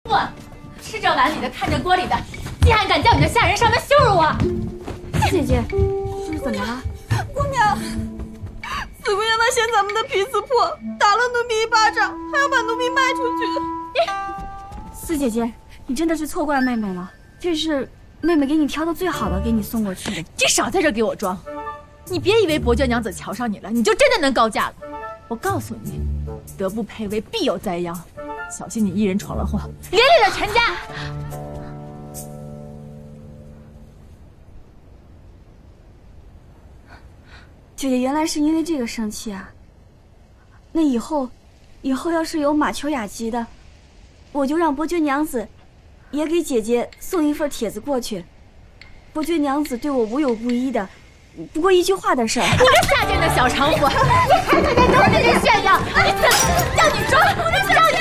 不，吃着碗里的，看着锅里的，竟还敢在我们的下人上门羞辱我！ 姐姐，这是怎么了？ 姑娘，四姑娘她嫌咱们的皮子破，打了奴婢一巴掌，还要把奴婢卖出去。 四姐姐，你真的是错怪妹妹了，这是妹妹给你挑的最好的，给你送过去的。 你少在这给我装！你别以为伯爵娘子瞧上你了，你就真的能高价了。我告诉你，德不配位，必有灾殃。小心你一人闯了祸，连累了全家。 姐姐原来是因为这个生气啊。那以后要是有马丘雅集的，我就让伯爵娘子也给姐姐送一份帖子过去。伯爵娘子对我无有不依的，不过一句话的事儿。 你个下贱的小娼妇，你还敢在这里炫耀？你怎叫你装？我这叫你